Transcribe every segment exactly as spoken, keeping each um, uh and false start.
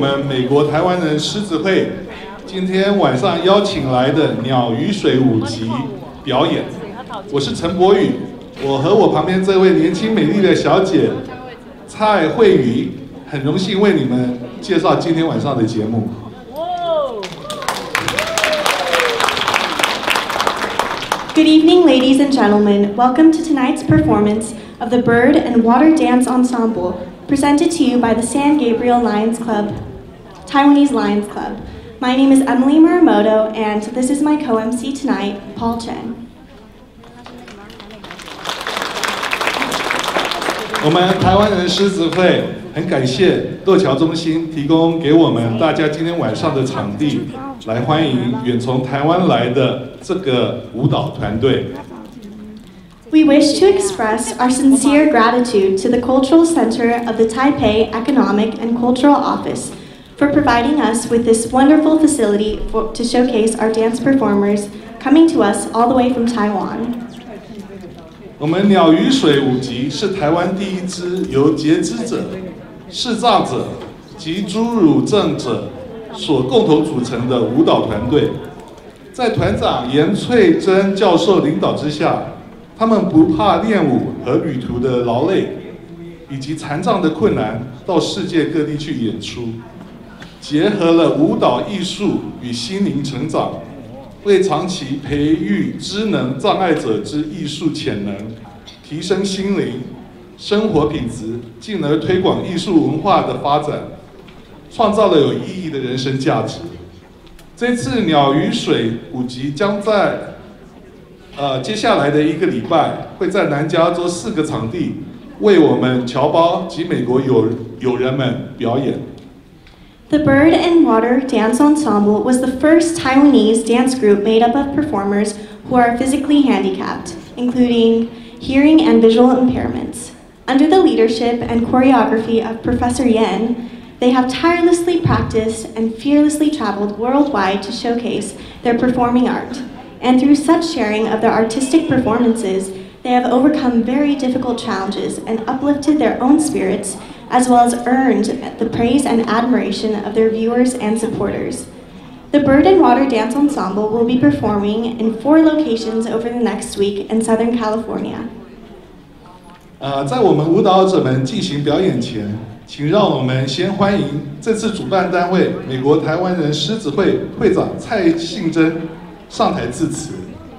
们美国台湾人狮子会今天晚上邀请来的鸟与水舞集表演。我是陈柏宇，我和我旁边这位年轻美丽的小姐蔡慧瑜，很荣幸为你们介绍今天晚上的节目。 Good evening, ladies and gentlemen. Welcome to tonight's performance of the Bird and Water Dance Ensemble, presented to you by the San Gabriel Lions Club, Taiwanese Lions Club. My name is Emily Muramoto, and this is my co-M C tonight, Paul Chen. 我们台湾人狮子会很感谢斗桥中心提供给我们大家今天晚上的场地，来欢迎远从台湾来的这个舞蹈团队。 We wish to express our sincere gratitude to the Cultural Center of the Taipei Economic and Cultural Office for providing us with this wonderful facility for, to showcase our dance performers coming to us all the way from Taiwan. 我们鸟与水舞集是台湾第一支由截肢者、视障者及侏儒症者所共同组成的舞蹈团队。在团长严翠珍教授领导之下，他们不怕练舞和旅途的劳累，以及残障的困难，到世界各地去演出，结合了舞蹈艺术与心灵成长。 为长期培育知能障碍者之艺术潜能，提升心灵、生活品质，进而推广艺术文化的发展，创造了有意义的人生价值。这次鸟与水舞集将在呃接下来的一个礼拜，会在南加州四个场地为我们侨胞及美国友友人们表演。 The Bird and Water Dance Ensemble was the first Taiwanese dance group made up of performers who are physically handicapped, including hearing and visual impairments. Under the leadership and choreography of Professor Yen, they have tirelessly practiced and fearlessly traveled worldwide to showcase their performing art. And through such sharing of their artistic performances, they have overcome very difficult challenges and uplifted their own spirits, as well as earned the praise and admiration of their viewers and supporters. The Bird and Water Dance Ensemble will be performing in four locations over the next week in Southern California. 呃，在我们舞蹈者们进行表演前，请让我们先欢迎这次主办单位美国台湾人狮子会会长蔡信珍上台致辞。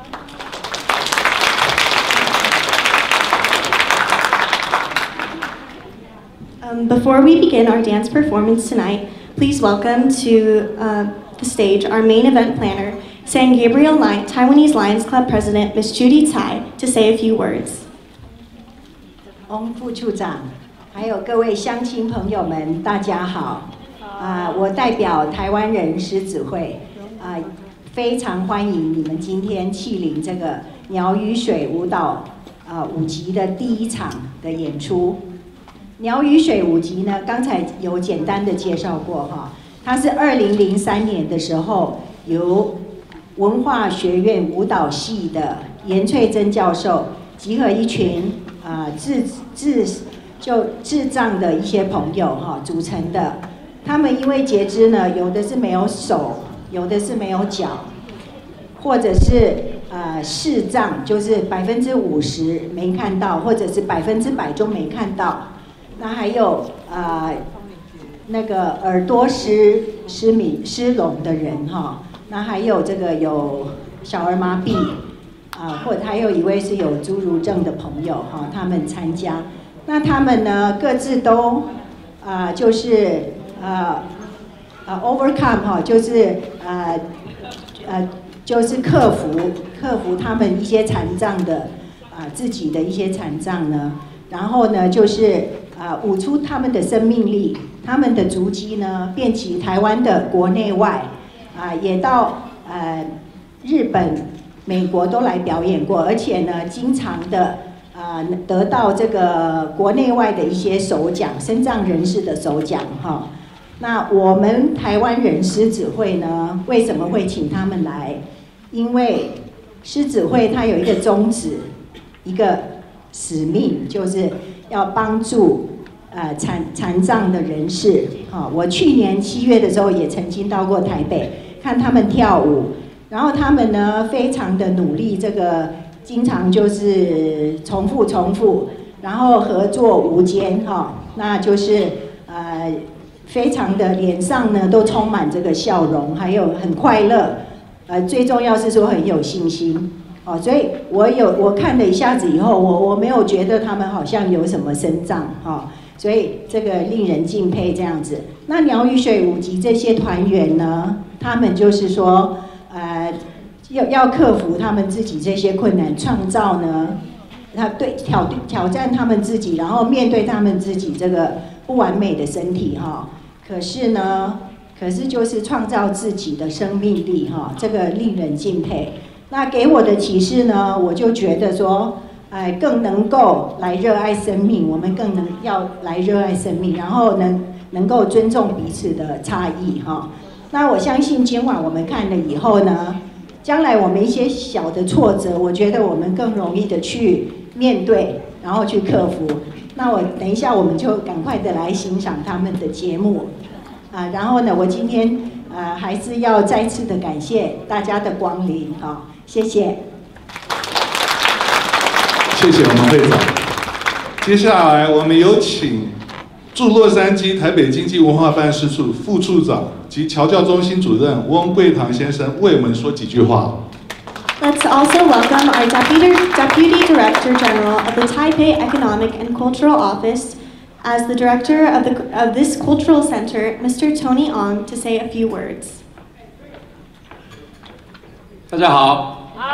Um, before we begin our dance performance tonight, please welcome to uh, the stage our main event planner, San Gabriel Lion, Taiwanese Lions Club President, Miz Judy Tsai, to say a few words. 翁副处长，还有各位乡亲朋友们，大家好。啊、呃，我代表台湾人狮子会，啊、呃，非常欢迎你们今天莅临这个鸟与水舞蹈啊、呃、舞集的第一场的演出。 鸟与水舞集呢，刚才有简单的介绍过哈，它是二零零三年的时候由文化学院舞蹈系的严翠珍教授集合一群啊、呃、智智就智障的一些朋友哈组成的。他们因为截肢呢，有的是没有手，有的是没有脚，或者是呃视障，就是百分之五十没看到，或者是百分之百都没看到。 那还有呃那个耳朵失失明失聋的人哈，那还有这个有小儿麻痹啊，或者还有一位是有侏儒症的朋友哈，他们参加。那他们呢各自都啊、呃、就是呃呃 overcome 哈，就是呃呃就是克服克服他们一些残障的啊、呃、自己的一些残障呢，然后呢就是。 啊、呃，舞出他们的生命力，他们的足迹呢，遍及台湾的国内外，啊、呃，也到呃日本、美国都来表演过，而且呢，经常的啊、呃、得到这个国内外的一些首奖，身障人士的首奖哈。那我们台湾人狮子会呢，为什么会请他们来？因为狮子会它有一个宗旨，一个使命，就是要帮助呃残残障的人士。哈、哦，我去年七月的时候也曾经到过台北看他们跳舞，然后他们呢非常的努力，这个经常就是重复重复，然后合作无间哈、哦，那就是呃非常的脸上呢都充满这个笑容，还有很快乐。呃，最重要是说很有信心哦，所以我有我看了一下子以后，我我没有觉得他们好像有什么身障哈、哦，所以这个令人敬佩这样子。那鸟语水舞集这些团员呢，他们就是说，呃，要要克服他们自己这些困难，创造呢，他对挑挑战他们自己，然后面对他们自己这个不完美的身体哈、哦，可是呢。可是就是创造自己的生命力哈，这个令人敬佩。那给我的启示呢，我就觉得说，哎，更能够来热爱生命，我们更能要来热爱生命，然后能能够尊重彼此的差异哈。那我相信今晚我们看了以后呢，将来我们一些小的挫折，我觉得我们更容易的去面对，然后去克服。那我等一下我们就赶快的来欣赏他们的节目。啊，然后呢，我今天呃还是要再次的感谢大家的光临，好、哦，谢谢。 谢谢我们会长。接下来我们有请驻洛杉矶台北经济文化办事处副处长及侨教中心主任翁贵堂先生为我们说几句话。 Let's also welcome our Deputy, Deputy Director General of the Taipei Economic and Cultural Office, as the director of, the, of this cultural center, Mister Tony Ong, to say a few words. 大家好。好。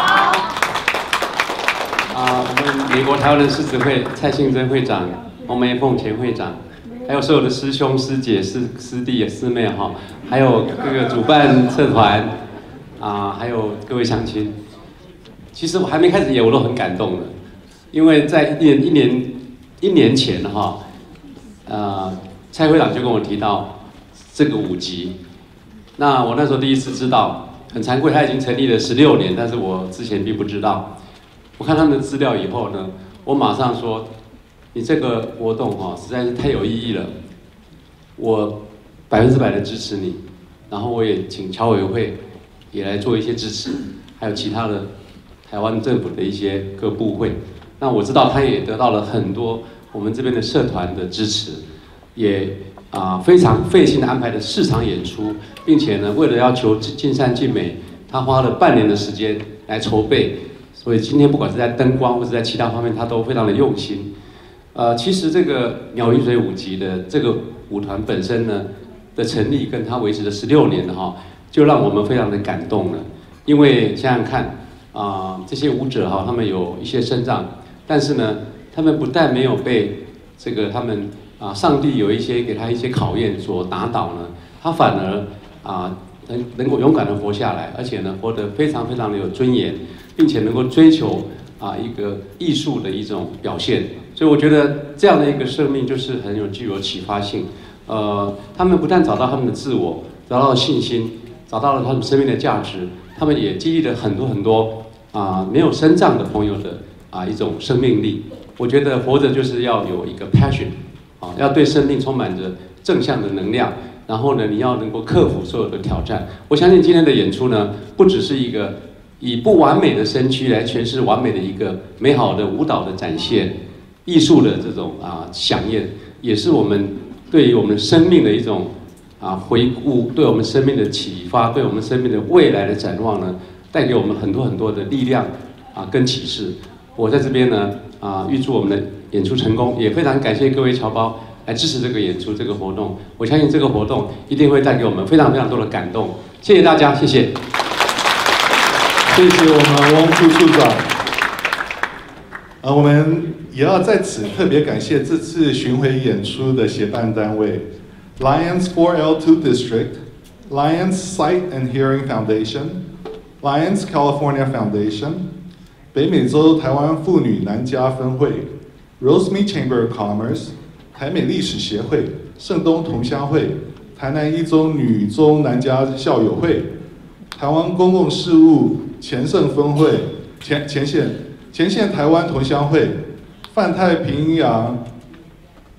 啊，我们美国台湾人狮子会蔡信珍会长、洪梅凤前会长，还有所有的师兄师姐、师师弟师妹哈，还有各个主办社团啊，还有各位乡亲。其实我还没开始演，我都很感动的，因为在一年一年。一年前哈，呃，蔡会长就跟我提到这个舞集，那我那时候第一次知道，很惭愧，他已经成立了十六年，但是我之前并不知道。我看他们的资料以后呢，我马上说，你这个活动哈实在是太有意义了，我百分之百的支持你，然后我也请侨委会也来做一些支持，还有其他的台湾政府的一些各部会。那我知道他也得到了很多我们这边的社团的支持，也啊、呃、非常费心的安排的市场演出，并且呢，为了要求尽善尽美，他花了半年的时间来筹备，所以今天不管是在灯光或者在其他方面，他都非常的用心。呃，其实这个鸟语水舞集的这个舞团本身呢的成立，跟它维持了十六年哈，就让我们非常的感动了。因为想想看啊、呃，这些舞者哈，他们有一些身障。但是呢，他们不但没有被这个他们啊，上帝有一些给他一些考验所打倒呢，他反而啊能能够勇敢的活下来，而且呢活得非常非常的有尊严，并且能够追求啊一个艺术的一种表现。所以我觉得这样的一个生命就是很有具有启发性。呃，他们不但找到他们的自我，找到了信心，找到了他们生命的价值，他们也激励了很多很多啊没有身障的朋友的。啊，一种生命力，我觉得活着就是要有一个 passion， 啊，要对生命充满着正向的能量，然后呢，你要能够克服所有的挑战。我相信今天的演出呢，不只是一个以不完美的身躯来诠释完美的一个美好的舞蹈的展现，艺术的这种啊飨宴，也是我们对于我们生命的一种啊回顾，对我们生命的启发，对我们生命的未来的展望呢，带给我们很多很多的力量啊跟启示。我在这边呢，啊、呃，预祝我们的演出成功，也非常感谢各位侨胞来支持这个演出这个活动。我相信这个活动一定会带给我们非常非常多的感动。谢谢大家，谢谢。 谢谢我们翁副处长。呃，我们也要在此特别感谢这次巡回演出的协办单位 ：Lions four L two District、Lions Sight and Hearing Foundation、Lions California Foundation。北美洲台湾妇女南加分会、Rosemead Chamber of Commerce、台美历史协会、圣东同乡会、台南一中女中南加校友会、台湾公共事务前盛分会、前前线前线台湾同乡会、泛太平洋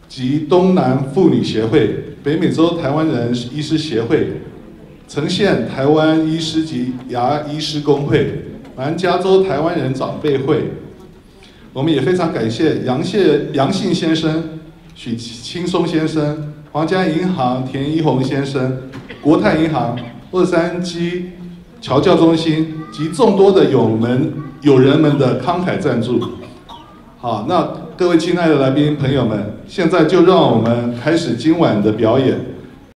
及东南妇女协会、北美洲台湾人医师协会、呈现台湾医师及牙医师工会、南加州台湾人长辈会。我们也非常感谢杨谢杨信先生、许青松先生、皇家银行田一红先生、国泰银行、洛杉矶侨教中心及众多的友们友人们的慷慨赞助。好，那各位亲爱的来宾朋友们，现在就让我们开始今晚的表演。